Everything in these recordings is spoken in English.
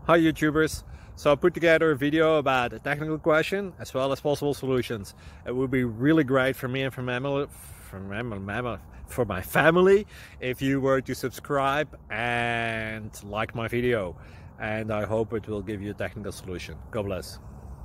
Hi YouTubers! So I put together a video about a technical question as well as possible solutions. It would be really great for me and for my family if you were to subscribe and like my video, and I hope it will give you a technical solution. God bless.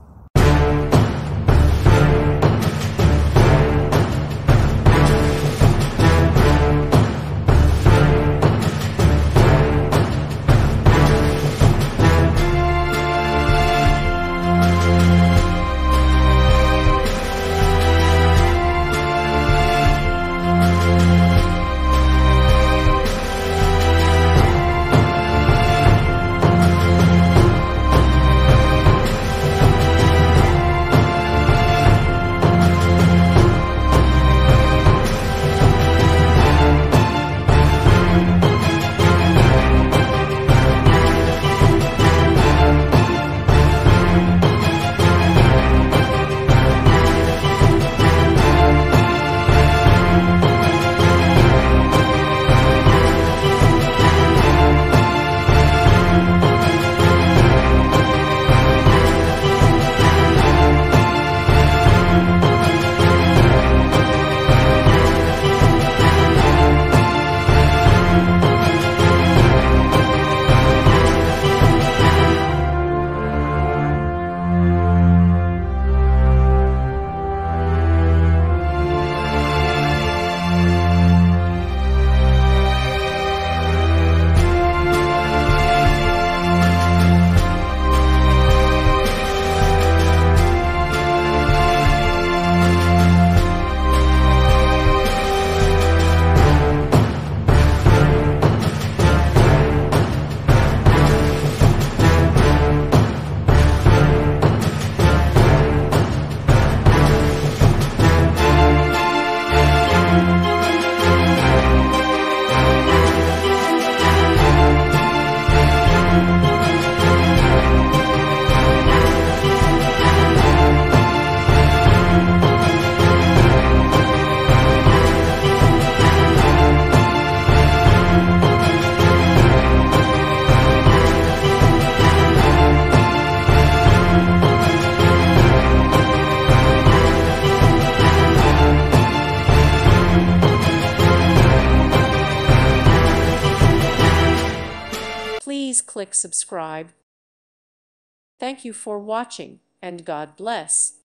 Please click subscribe. Thank you for watching, and God bless.